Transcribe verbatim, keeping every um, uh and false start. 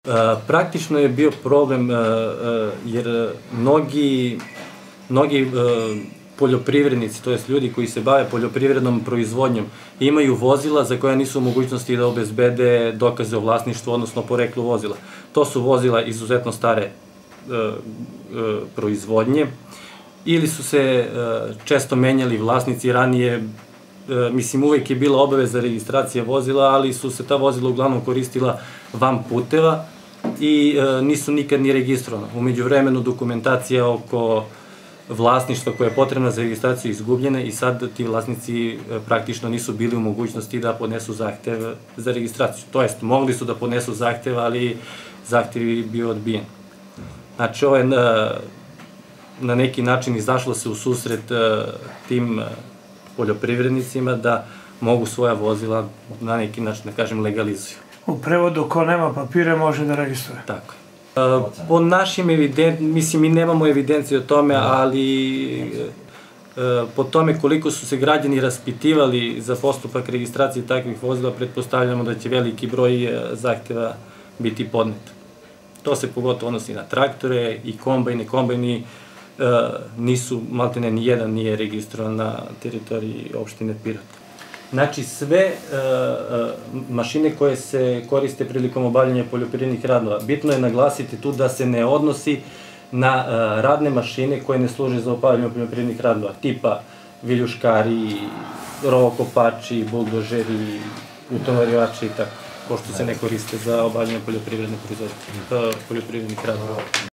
Praktično je bio problem jer mnogi mnogi poljoprivrednici, to jest ljudi koji se bave poljoprivrednom proizvodnjom, imaju vozila za koja nisu u mogućnosti da obezbede dokaze o vlasništvu, odnosno poreklu vozila. To su vozila izuzetno stare proizvodnje, ili su se često menjali vlasnici ranije. Mislim, uvek je bila obaveza registracije vozila, ali su se ta vozila uglavnom koristila van puteva i nisu nikad ni registrovana. Umeđu vremenu dokumentacija oko vlasništva koja je potrebna za registraciju izgubljena i sad ti vlasnici praktično nisu bili u mogućnosti da podnesu zahtev za registraciju. To jest, mogli su da podnesu zahtev, ali zahtev je bio odbijen. Znači, ovo je na neki način izašlo se u susret tim poljoprivrednicima da mogu svoja vozila na neki način, da kažem, legalizuju. U prevodu, ko nema papire može da registruje. Tako je. Po našim evidencijama, mislim, mi nemamo evidenciju o tome, ali po tome koliko su se građani raspitivali za postupak registracije takvih vozila, pretpostavljamo da će veliki broj zahteva biti podnet. To se pogotovo odnosi na traktore i kombajne. Kombajni nisu, maltene ni jedan nije registrovan na teritoriji opštine Pirot. Znači, sve mašine koje se koriste prilikom obavljanja poljoprivrednih radova, bitno je naglasiti tu da se ne odnosi na radne mašine koje ne služe za obavljanje poljoprivrednih radova, tipa viljuškari, rovokopači, buldožeri, utovarivači i tako, pošto se ne koriste za obavljanje poljoprivrednih radova.